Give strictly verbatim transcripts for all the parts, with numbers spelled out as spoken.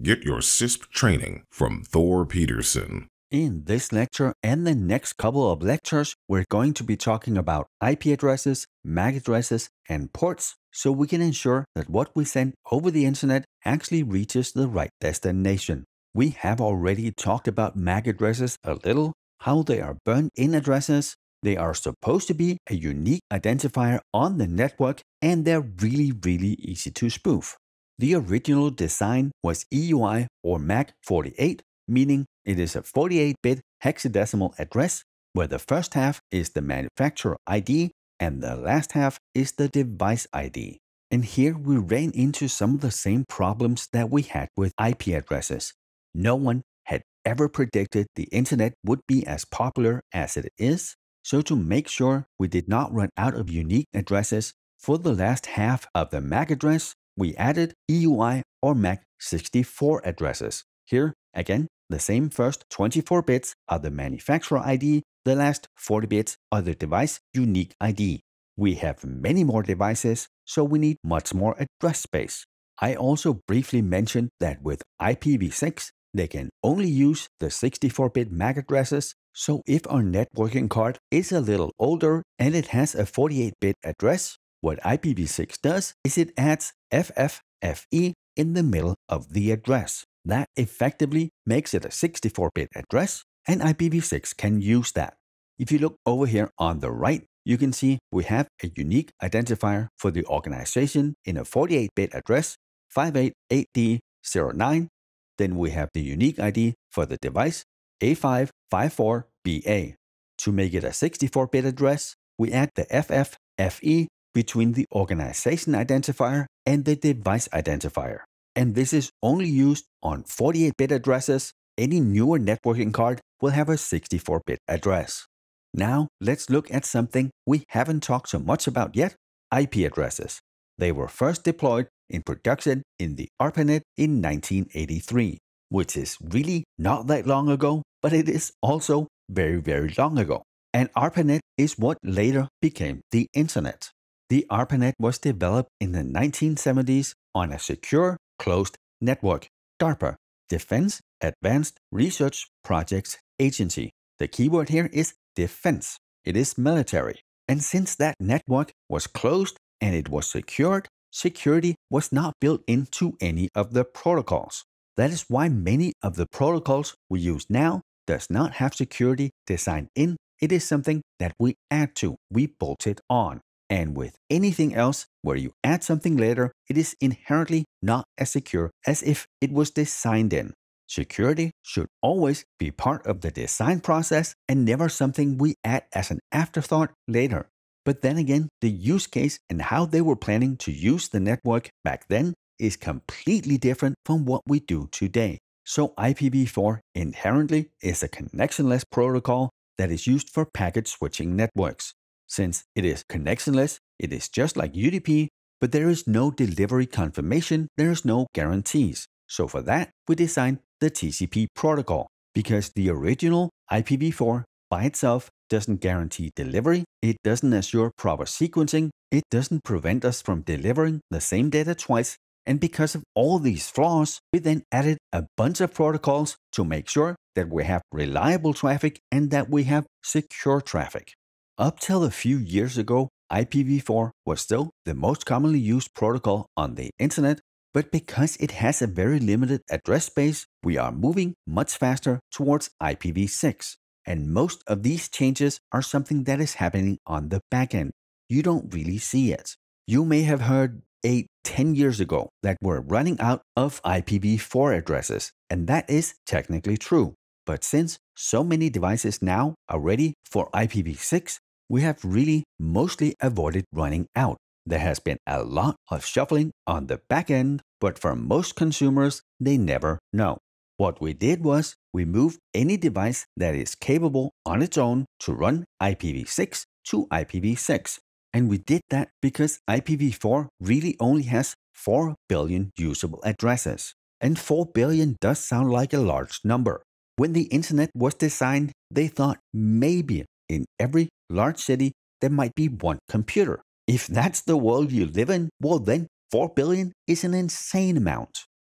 Get your C I S P training from Thor Peterson. In this lecture and the next couple of lectures, we're going to be talking about I P addresses, M A C addresses, and ports so we can ensure that what we send over the internet actually reaches the right destination. We have already talked about M A C addresses a little, how they are burned-in addresses. They are supposed to be a unique identifier on the network, and they're really, really easy to spoof. The original design was E U I or M A C forty-eight, meaning it is a forty-eight bit hexadecimal address where the first half is the manufacturer I D and the last half is the device I D. And here we ran into some of the same problems that we had with I P addresses. No one had ever predicted the internet would be as popular as it is, so to make sure we did not run out of unique addresses, for the last half of the M A C address, we added E U I or M A C sixty-four addresses. Here, again, the same first twenty-four bits are the manufacturer I D, the last forty bits are the device unique I D. We have many more devices, so we need much more address space. I also briefly mentioned that with I P v six, they can only use the sixty-four bit M A C addresses, so if our networking card is a little older and it has a forty-eight bit address, what I P v six does is it adds F F F E in the middle of the address. That effectively makes it a sixty-four bit address, and I P v six can use that. If you look over here on the right, you can see we have a unique identifier for the organization in a forty-eight bit address, five eight eight D zero nine. Then we have the unique I D for the device, A five five four B A. To make it a sixty-four bit address, we add the F F F E between the organization identifier and the device identifier. And this is only used on forty-eight bit addresses. Any newer networking card will have a sixty-four bit address. Now, let's look at something we haven't talked so much about yet, I P addresses. They were first deployed in production in the ARPANET in nineteen eighty-three, which is really not that long ago, but it is also very, very long ago. And ARPANET is what later became the Internet. The ARPANET was developed in the nineteen seventies on a secure, closed network, DARPA, Defense Advanced Research Projects Agency. The keyword here is defense. It is military. And since that network was closed and it was secured, security was not built into any of the protocols. That is why many of the protocols we use now does not have security designed in. It is something that we add to, we bolt it on. And with anything else, where you add something later, it is inherently not as secure as if it was designed in. Security should always be part of the design process and never something we add as an afterthought later. But then again, the use case and how they were planning to use the network back then is completely different from what we do today. So I P v four inherently is a connectionless protocol that is used for packet switching networks. Since it is connectionless, it is just like U D P, but there is no delivery confirmation, there is no guarantees. So for that, we designed the T C P protocol, because the original I P v four by itself doesn't guarantee delivery, it doesn't assure proper sequencing, it doesn't prevent us from delivering the same data twice, and because of all these flaws, we then added a bunch of protocols to make sure that we have reliable traffic and that we have secure traffic. Up till a few years ago, I P v four was still the most commonly used protocol on the internet, but because it has a very limited address space, we are moving much faster towards I P v six. And most of these changes are something that is happening on the backend. You don't really see it. You may have heard eight, ten years ago that we're running out of I P v four addresses, and that is technically true. But since so many devices now are ready for I P v six, we have really mostly avoided running out. There has been a lot of shuffling on the back end, but for most consumers, they never know. What we did was we moved any device that is capable on its own to run I P v six to I P v six. And we did that because I P v four really only has four billion usable addresses. And four billion does sound like a large number. When the internet was designed, they thought maybe in every large city there might be one computer. If that's the world you live in, well then four billion is an insane amount.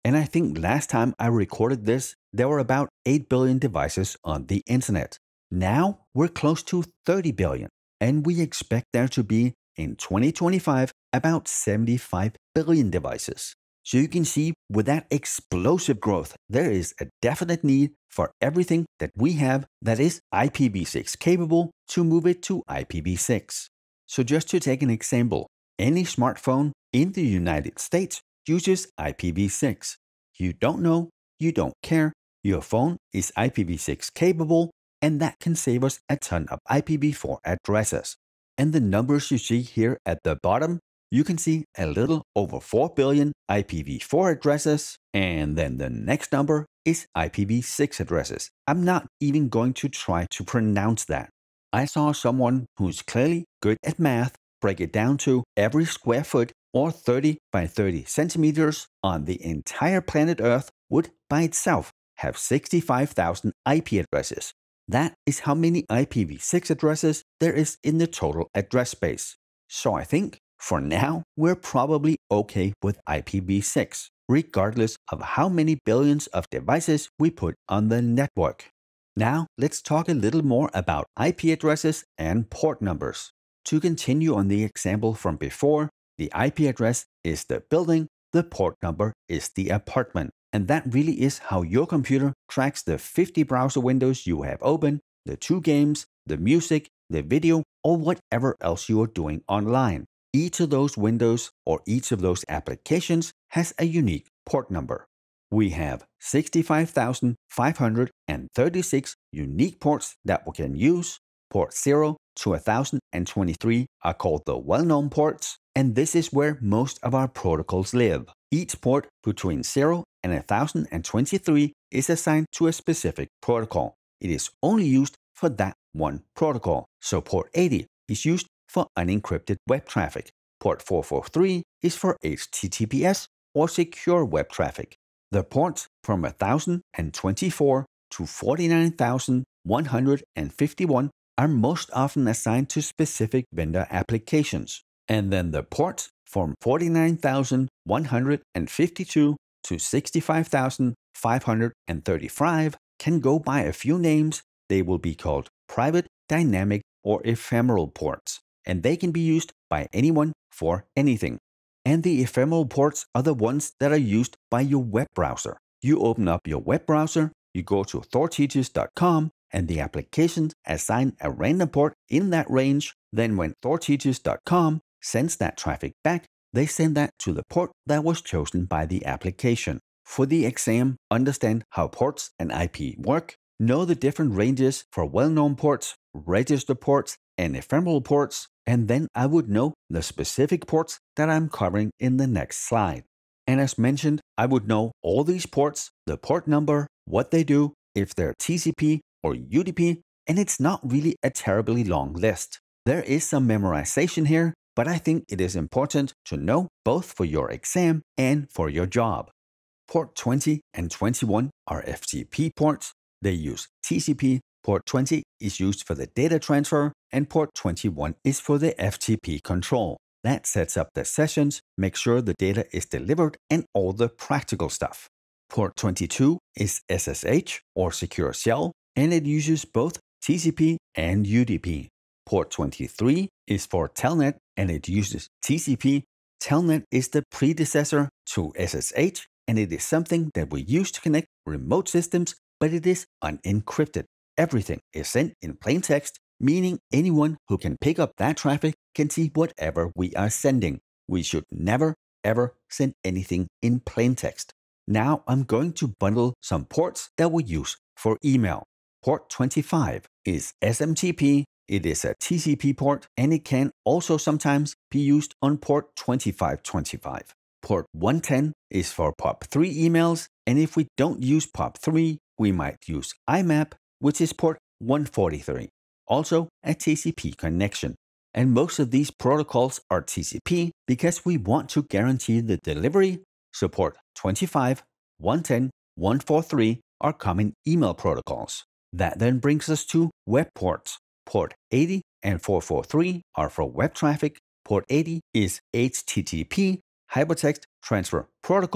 And I think last time I recorded this, there were about eight billion devices on the internet. Now we're close to thirty billion, and we expect there to be, in twenty twenty-five, about seventy-five billion devices. So you can see, with that explosive growth, there is a definite need for everything that we have that is I P v six capable to move it to I P v six. So just to take an example, any smartphone in the United States uses I P v six. You don't know, you don't care, your phone is I P v six capable, and that can save us a ton of I P v four addresses. And the numbers you see here at the bottom, you can see a little over four billion I P v four addresses, and then the next number is I P v six addresses. I'm not even going to try to pronounce that. I saw someone who's clearly good at math break it down to every square foot or thirty by thirty centimeters on the entire planet Earth would by itself have sixty-five thousand I P addresses. That is how many I P v six addresses there is in the total address space. So I think, for now, we're probably okay with I P v six, regardless of how many billions of devices we put on the network. Now, let's talk a little more about I P addresses and port numbers. To continue on the example from before, the I P address is the building, the port number is the apartment. And that really is how your computer tracks the fifty browser windows you have open, the two games, the music, the video, or whatever else you are doing online. Each of those windows or each of those applications has a unique port number. We have sixty-five thousand five hundred thirty-six unique ports that we can use. Port zero to one thousand twenty-three are called the well-known ports, and this is where most of our protocols live. Each port between zero and one thousand twenty-three is assigned to a specific protocol. It is only used for that one protocol. So port eighty is used for unencrypted web traffic. Port four forty-three is for H T T P S or secure web traffic. The ports from one thousand twenty-four to forty-nine thousand one hundred fifty-one are most often assigned to specific vendor applications. And then the ports from forty-nine thousand one hundred fifty-two to sixty-five thousand five hundred thirty-five can go by a few names. They will be called private, dynamic, or ephemeral ports, and they can be used by anyone for anything. And the ephemeral ports are the ones that are used by your web browser. You open up your web browser, you go to thor teaches dot com, and the applications assign a random port in that range. Then when thor teaches dot com sends that traffic back, they send that to the port that was chosen by the application. For the exam, understand how ports and I P work, know the different ranges for well-known ports, register ports, and ephemeral ports, and then I would know the specific ports that I'm covering in the next slide. And as mentioned, I would know all these ports, the port number, what they do, if they're T C P or U D P, and it's not really a terribly long list. There is some memorization here, but I think it is important to know both for your exam and for your job. Port twenty and twenty-one are F T P ports. They use T C P. Port twenty is used for the data transfer, and port twenty-one is for the F T P control. That sets up the sessions, makes sure the data is delivered, and all the practical stuff. Port twenty-two is S S H, or Secure Shell, and it uses both T C P and U D P. Port twenty-three is for Telnet, and it uses T C P. Telnet is the predecessor to S S H, and it is something that we use to connect remote systems, but it is unencrypted. Everything is sent in plain text, meaning anyone who can pick up that traffic can see whatever we are sending. We should never, ever send anything in plain text. Now I'm going to bundle some ports that we use for email. Port twenty-five is S M T P. It is a T C P port, and it can also sometimes be used on port twenty-five twenty-five. Port one ten is for P O P three emails, and if we don't use P O P three, we might use I M A P, which is port one forty-three, also a T C P connection. And most of these protocols are T C P because we want to guarantee the delivery. So port twenty-five, one ten, one forty-three are common email protocols. That then brings us to web ports. Port eighty and four forty-three are for web traffic. Port eighty is H T T P, Hypertext Transfer Protocol,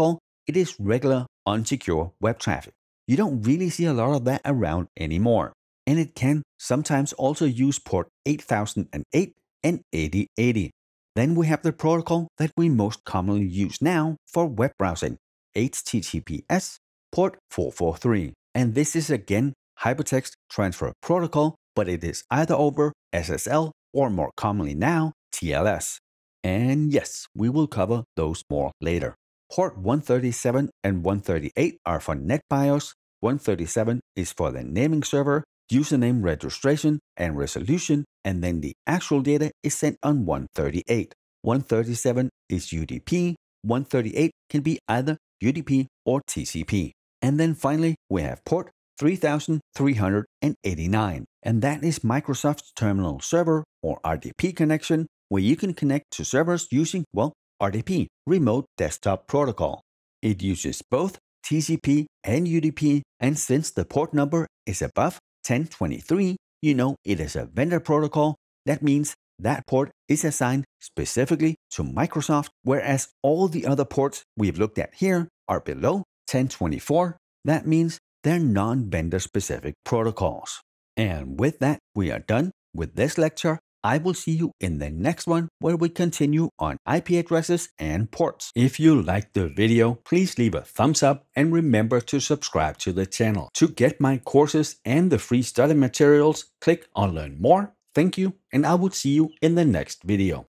it is regular, unsecure web traffic. You don't really see a lot of that around anymore. And it can sometimes also use port eight thousand eight and eighty eighty. Then we have the protocol that we most commonly use now for web browsing, H T T P S port four forty-three. And this is again Hypertext Transfer Protocol, but it is either over S S L or more commonly now T L S. And yes, we will cover those more later. Port one thirty-seven and one thirty-eight are for NetBIOS. one thirty-seven is for the naming server, username registration and resolution, and then the actual data is sent on one thirty-eight. one thirty-seven is U D P, one thirty-eight can be either U D P or T C P. And then finally, we have port three thousand three hundred eighty-nine, and that is Microsoft's terminal server or R D P connection, where you can connect to servers using, well, R D P, Remote Desktop Protocol. It uses both T C P and U D P, and since the port number is above ten twenty-three, you know it is a vendor protocol. That means that port is assigned specifically to Microsoft, whereas all the other ports we've looked at here are below ten twenty-four. That means they're non-vendor specific protocols. And with that, we are done with this lecture. I will see you in the next one where we continue on I P addresses and ports. If you liked the video, please leave a thumbs up and remember to subscribe to the channel. To get my courses and the free study materials, click on Learn More. Thank you, and I will see you in the next video.